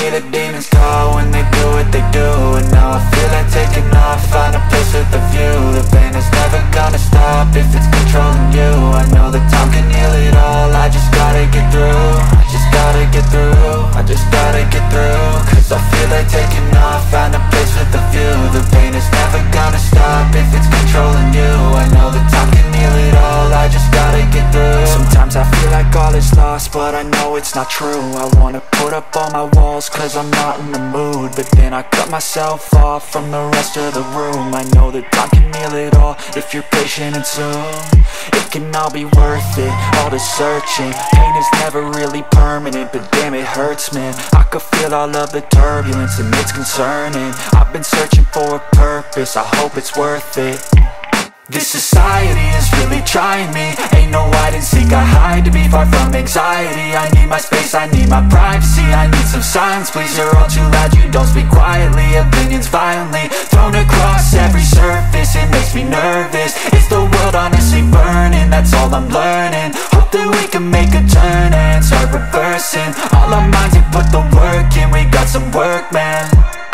hear the demons call when they do what they do. And now I feel like taking off, find a place with a view. The pain is never gonna stop if it's controlling you. I know that time can heal it all, I just gotta get through. I just gotta get through, I just gotta get through. Cause I feel like taking off, find a place with a view. The pain is never gonna stop if it's controlling you. I know that time can heal it all, I just gotta get through. Sometimes I feel like all is lost, but I know it's not true. I wanna put up all my walls cause I'm not in the mood, but then I cut myself off from the rest of the room. I know that time can heal it all if you're patient and soon it can all be worth it, all the searching. Pain is never really permanent, but damn it hurts, man. I could feel all of the turbulence and it's concerning. I've been searching for a purpose, I hope it's worth it. This society is really trying me. Ain't no hide and seek, I hide to be far from anxiety. I need my space, I need my privacy. I need some silence, please, you're all too loud. You don't speak quietly, opinions violently thrown across every surface. It makes me nervous, is the world honestly burning? That's all I'm learning. Hope that we can make a turn and start reversing all our minds and put the work in. We got some work, man.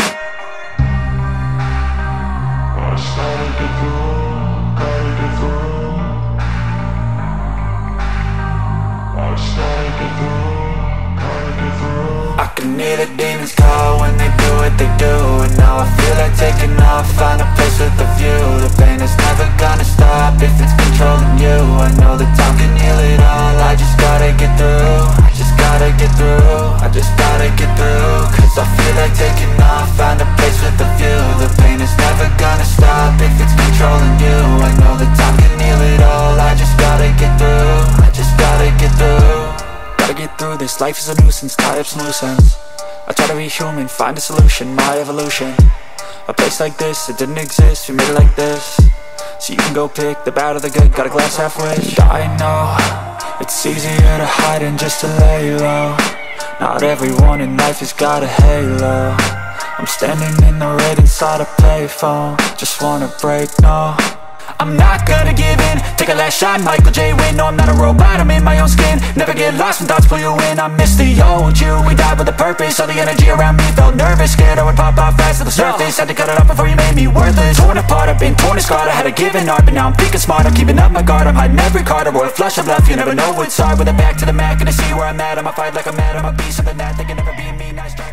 I can hear the demons call when they do what they do. And now I feel like taking off, find a place with a view. The pain is never gonna stop if it's controlling you. I know that time can heal it all, I just gotta get through. I just gotta get through, I just gotta get through. Cause I feel like taking off, find a place with a view. The pain is never gonna stop if it's controlling you. I know that time can heal it all, I just gotta get through. I just gotta get through. Gotta get through this, life is a nuisance, tie up some loose ends. I try to be human, find a solution, my evolution. A place like this, it didn't exist, we made it like this. So you can go pick the bad or the good, got a glass half wish. I know, it's easier to hide than just to lay low. Not everyone in life has got a halo. I'm standing in the red inside a payphone, just wanna break, no. I'm not gonna give in, take a last shot, Michael J. Win. No, I'm not a robot, I'm in my own skin. Never get lost when thoughts pull you in. I miss the old you, we died with a purpose. All the energy around me felt nervous, scared I would pop off fast to the surface. Had to cut it off before you made me worthless. Torn apart, I've been torn and scarred. I had a given art, but now I'm thinking smart. I'm keeping up my guard, I'm hiding every card. A royal flush of love, you never know what's hard. With a back to the mat, gonna see where I'm at. I'ma fight like I'm mad, I'm a beast of the net. They can never be me, nice try.